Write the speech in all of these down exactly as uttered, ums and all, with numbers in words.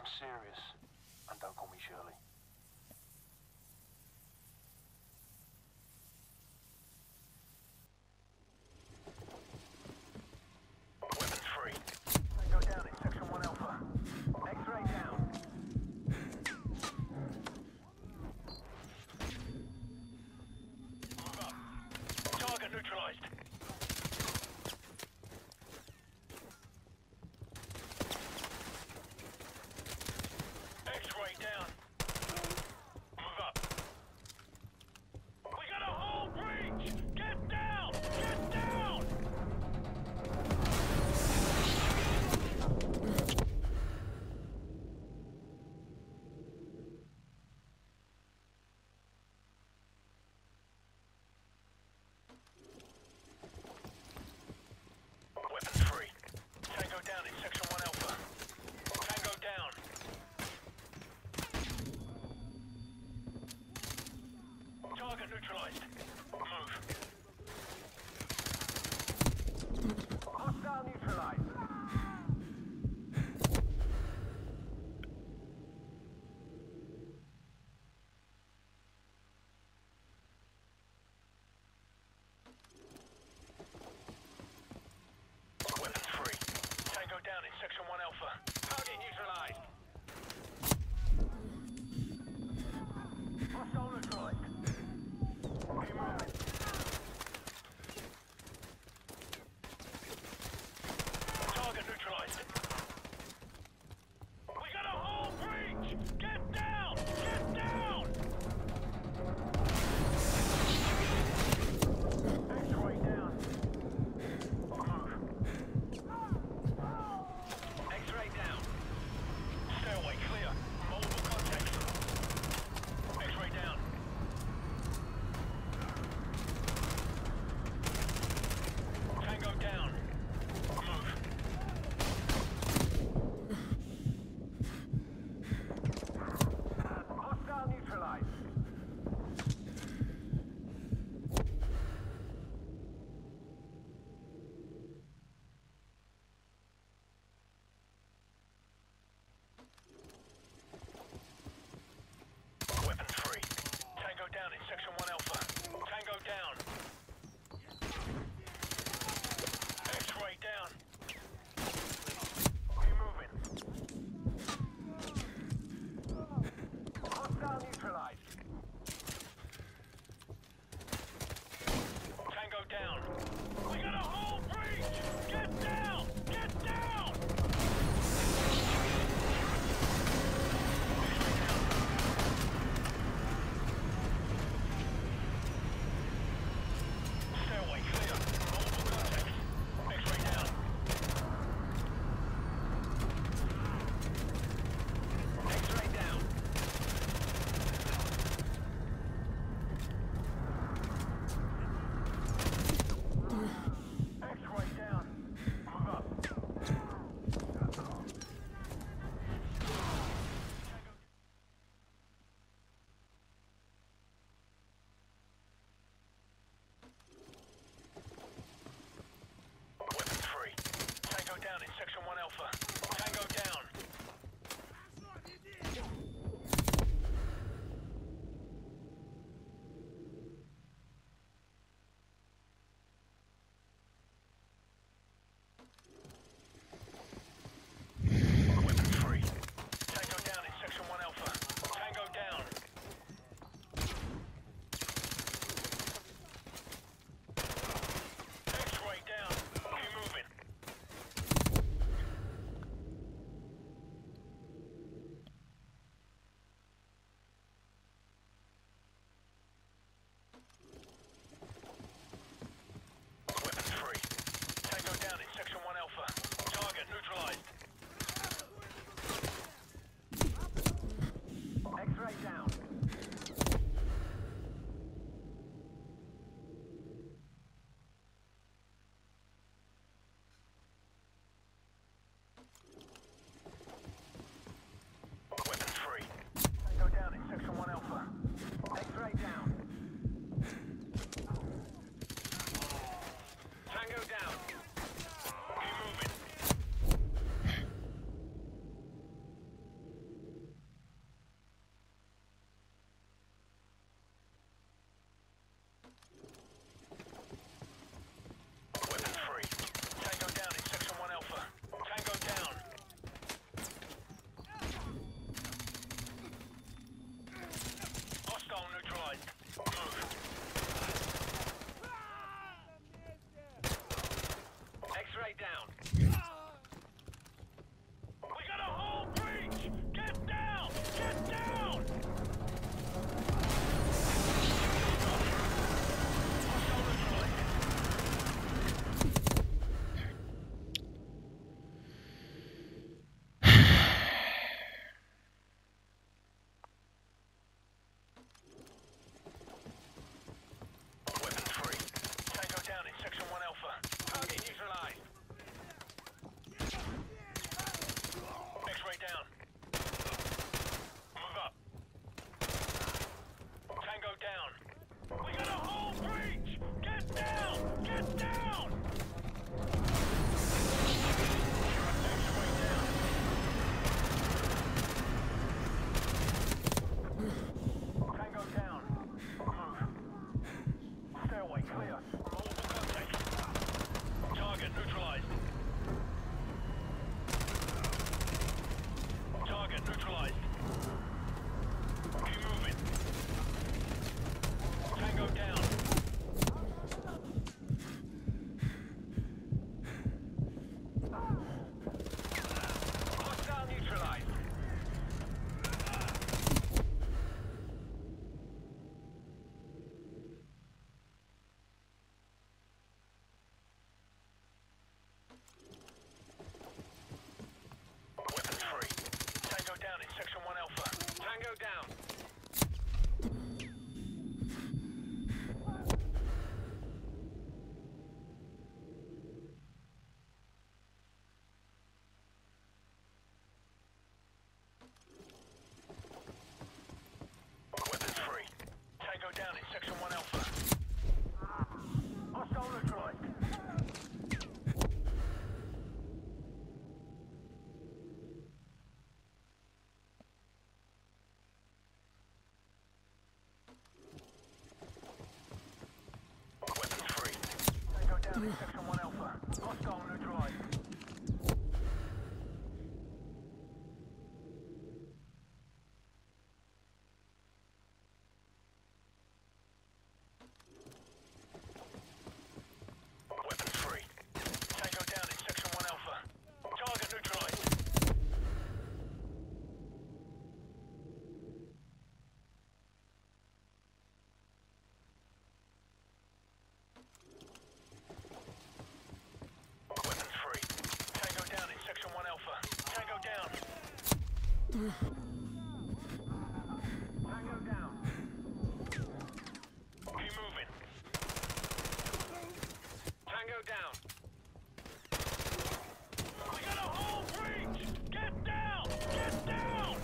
I'm serious. And don't call me Shirley. Weapon free. Go down in section one alpha. X-ray down. Move up. Target neutralized. X-ray down. Move up. We got a whole breach! Get down! Get down! Weapon free. Tango down in section one alpha. Tango down. Target neutralized. Move. Hostile neutralized. Weapon free. Tango down in section one alpha. Target neutralized. Hostile neutralized. Keep moving. Target neutralized. We got a whole breach! Get down! Get down! X-ray down. Move. X-ray down. Stairway clear. Multiple contacts. X-ray down. Tango down. Move. Hostile neutralized. Weapon free. Tango down in section one alpha. Tango down. X-ray down. Keep moving. Hostile neutralized. Tango down. We got a whole breach! Get down! Get down! X-ray down. down in Section one Alpha. Hostile neutralized. Weapons free. Tango down in Section one Alpha. Target neutralized. Weapons free. Tango down in Section one Alpha. Tango down. Tango down. Keep moving. Tango down. We got a whole breach! Get down! Get down!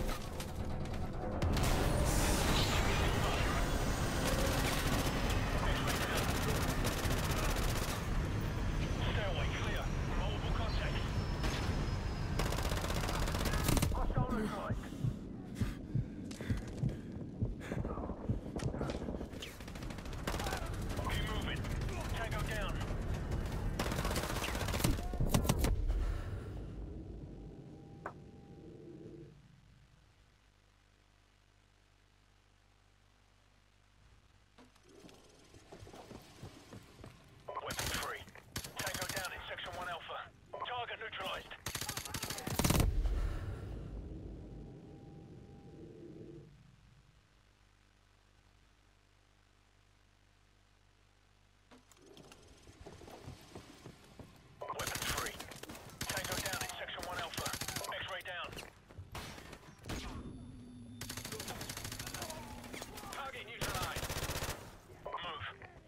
Stairway clear. Multiple contacts. Hostile neutralized. Keep moving. Tango down. Weapons free. Tango down in Section one Alpha. Target neutralized. Weapons free. Tango down in Section one Alpha. X-ray down. Target neutralized. Move.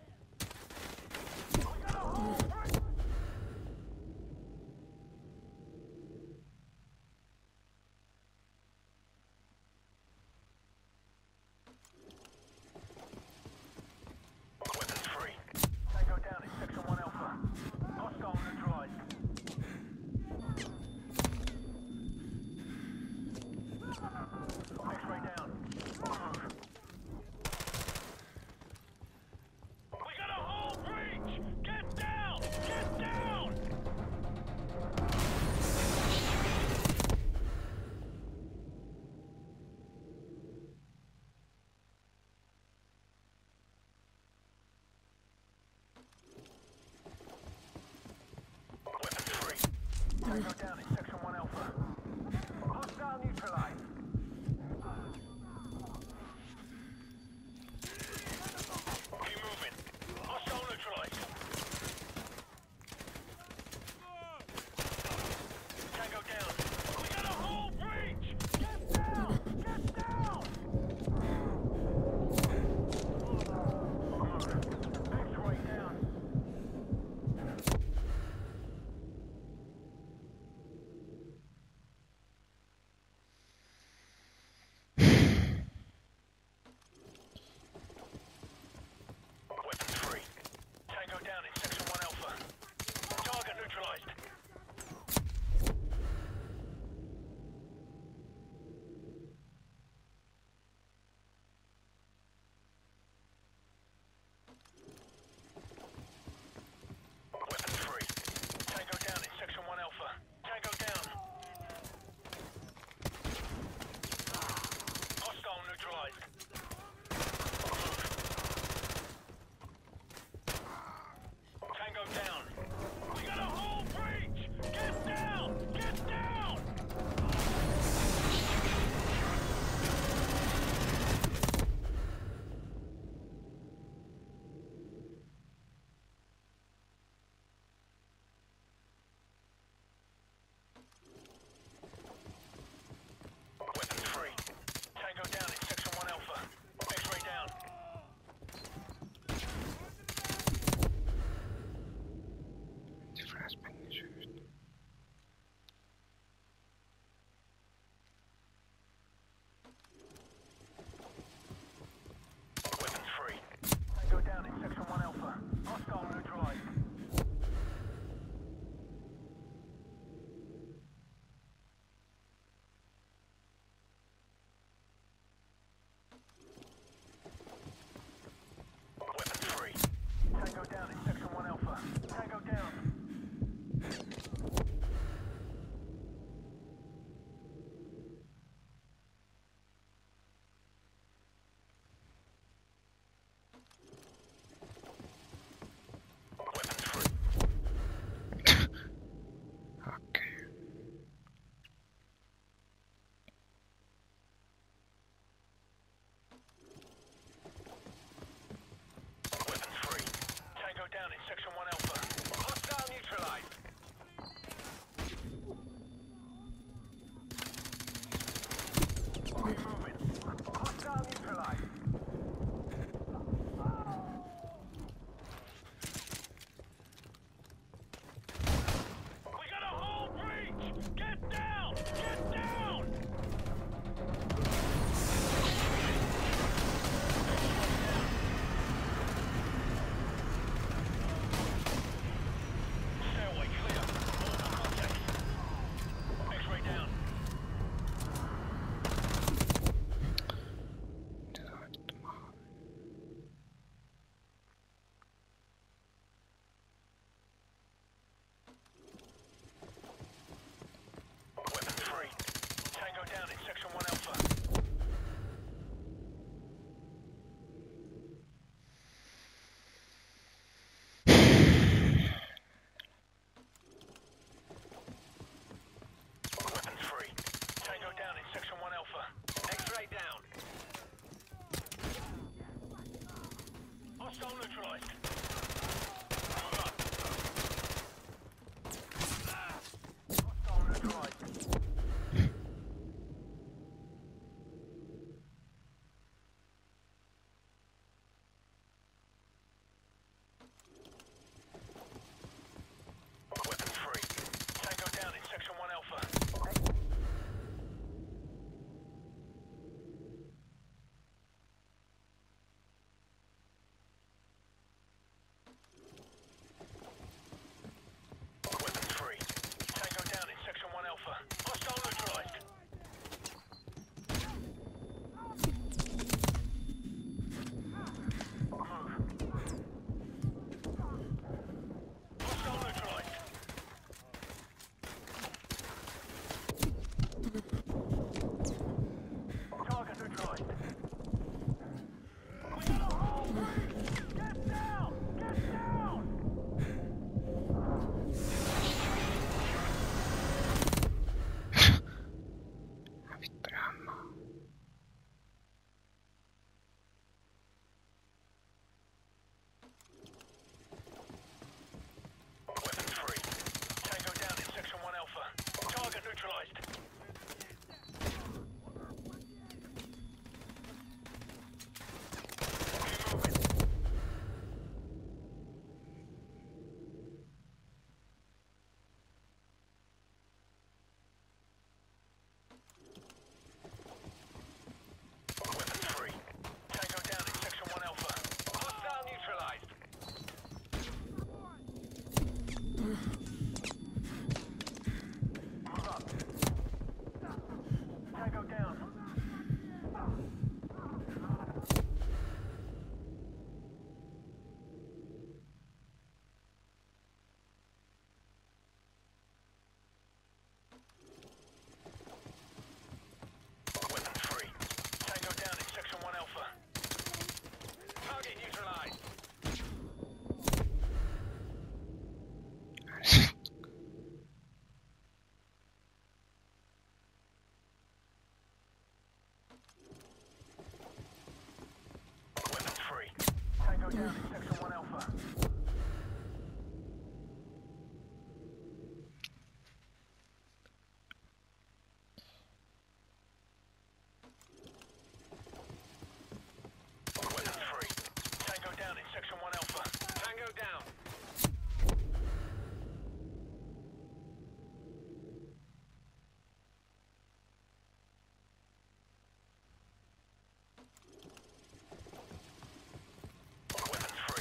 Weapons free. Tango down in Section one Alpha. Hostile neutralized. X-ray down. Move. We got a whole breach! Get down! Get down! Weapons free. Tango down in Section one Alpha. Hostile neutralized. Keep moving. Hostile neutralized. Tango down. We got a whole breach! Get down! Get down! X-ray down. Hostile neutralized. Hostile neutralized. Weapons free. Tango down in section one alpha. Weapons free. Tango down in section one alpha. Hostile neutralized. Hostile neutralized. Target neutralized. We got a hole! Get down! Get down! Vittu jamma. Weapons free. Tango down in section one alpha. Target neutralized. Keep moving. Weapons free. Tango down in section one alpha. Hostile neutralized. Move up. Tango down. Weapons free. Tango down in section one alpha. Target neutralized. Weapons free. Tango down in section one alpha. Weapons free. Tango down in section one alpha. Tango down. Weapons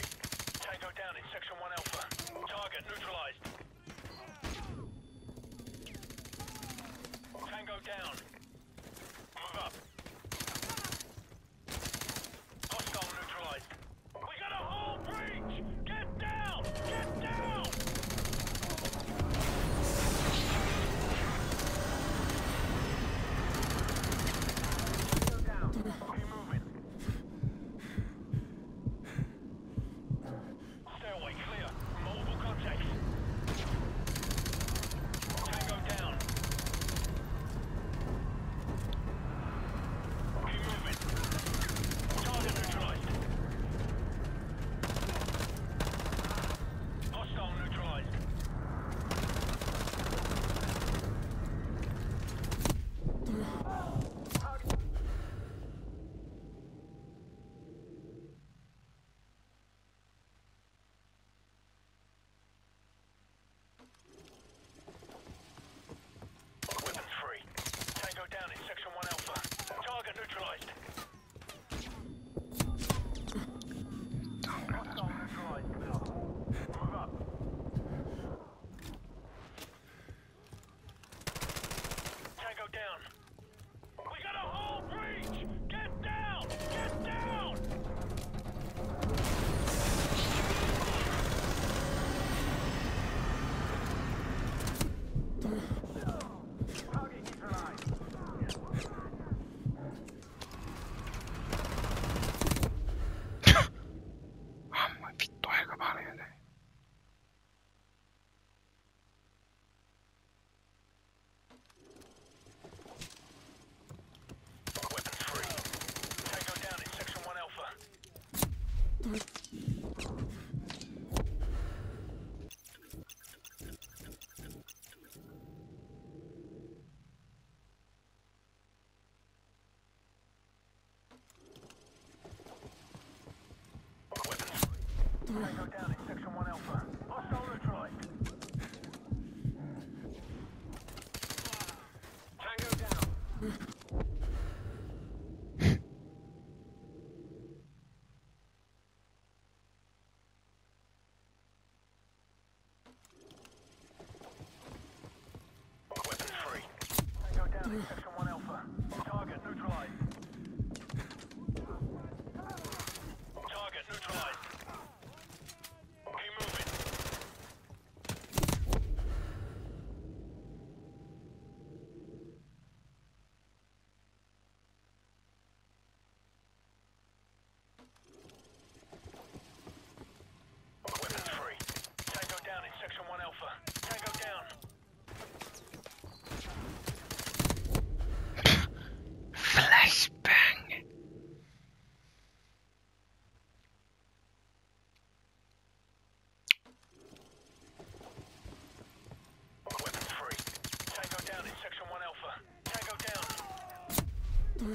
Tango down in section one alpha. Hostile neutralized. Tango down. Weapons free. Tango down in section one alpha. Target neutralized. Target neutralized. Keep moving. Weapons free. Tango down in section one alpha. Tango down. Flashbang. Weapons free. Tango down in section one alpha. Tango down.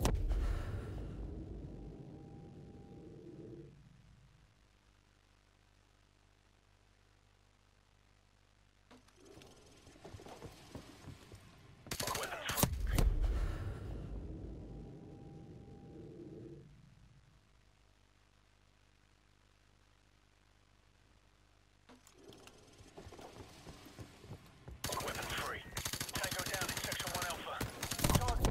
Weapons free. Weapons free. Tango down in section one alpha. Target.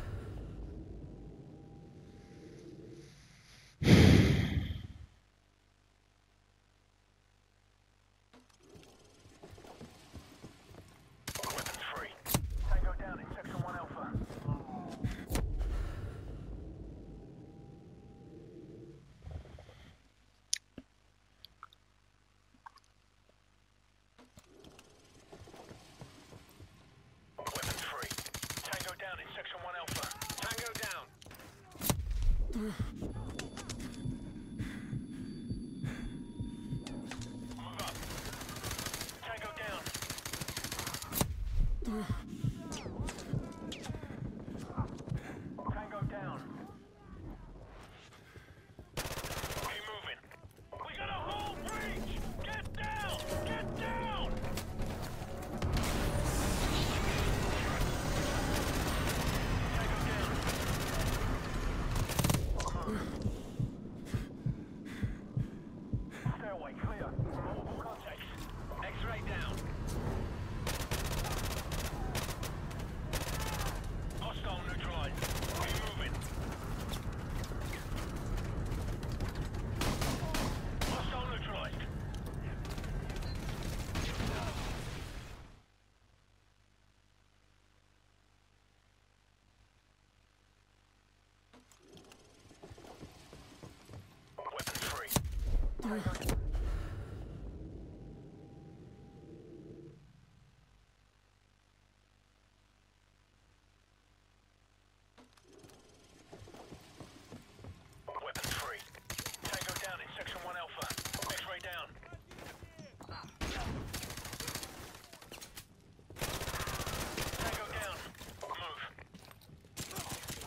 Weapons free. Tango down in section one alpha. Weapons free. Tango down in section one alpha. Tango down. Move up. Tango down. Tango down. Keep moving. We got a whole breach! Get down! Get down! Tango down. Stairway clear. Multiple contacts. X-ray down. Hostile neutralized. Keep moving. Hostile neutralized. Weapons free. Tango. Weapons free. Tango down in section one alpha. X-ray down. Tango down.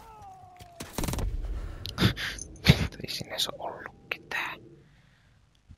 Move. Ei sinne se ollut ketään.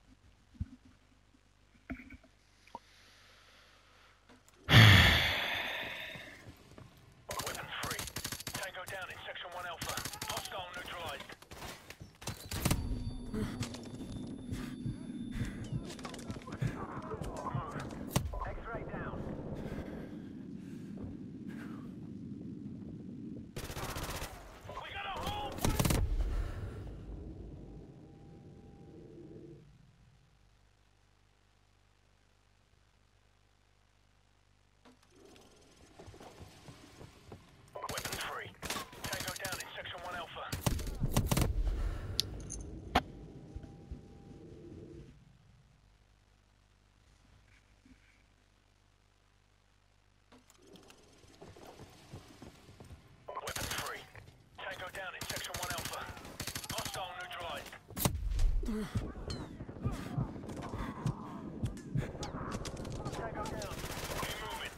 Tango down. Keep moving.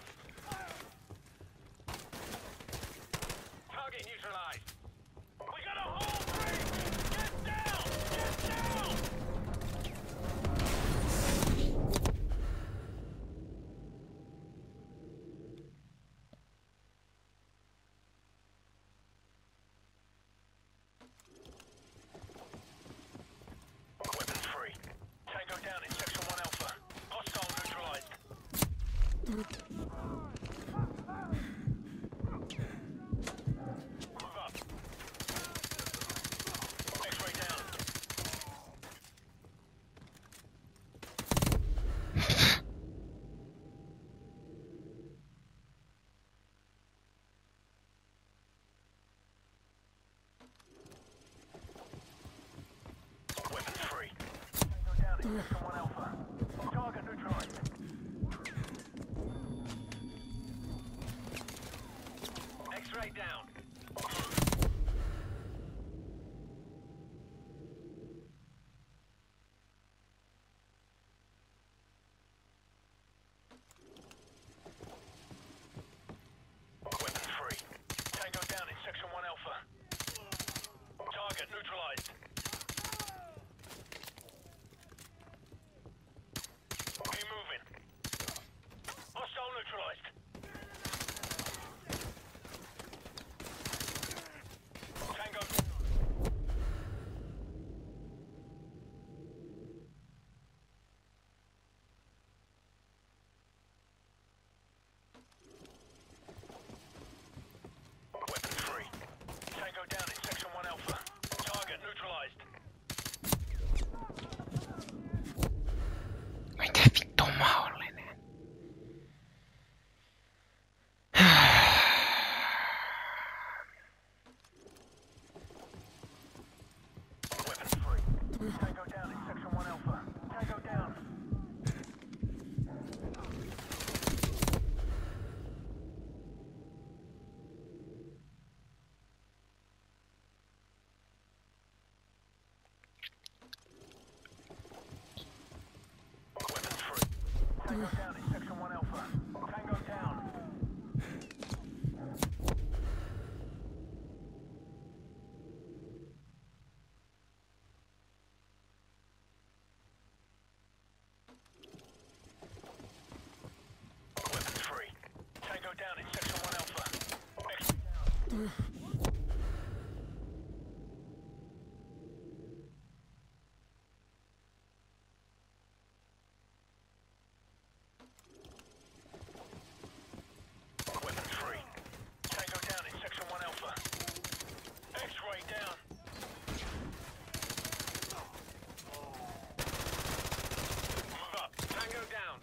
Target neutralized. We got a whole breach! Get down! Get down! Weapons free. Tango down in section one alpha. Hostile neutralized. Move up. X-ray down. Weapons free. Tango down in section one alpha. Target neutralized. X-ray down. Weapons free. Tango down in section one alpha. Target neutralized. Keep moving. Hostile neutralized. Tango. Weapons free. Tango down in section one alpha. Target neutralized. Mitä vittu mahdollinen? Weapons free. Tango down in section one alpha. Tango down. Weapons free. Tango down in section one alpha. Tango down. Weapons free. Tango down in section one alpha. X-ray down. Weapons free. Tango down in section one alpha. X-ray down. Move up. Tango down.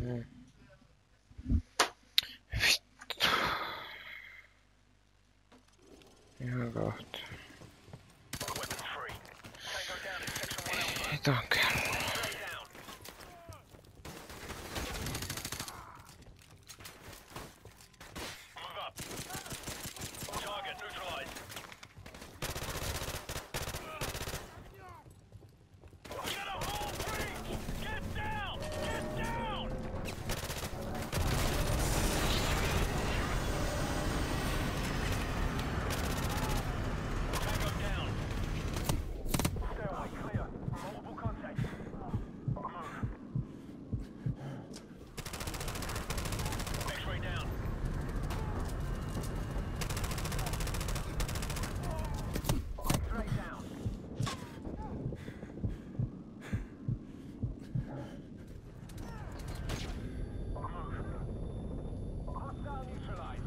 Mm. Vittu. Ihan kohta. Weapon free. Tango down in section one alpha. Hiton kello. Stay down. Move up. Target neutralized. Get a whole breach! Get down! Get down! Tango down. Stairway clear. Multiple contacts. Move. X-ray down. X-ray down. Move. Hostile neutralized.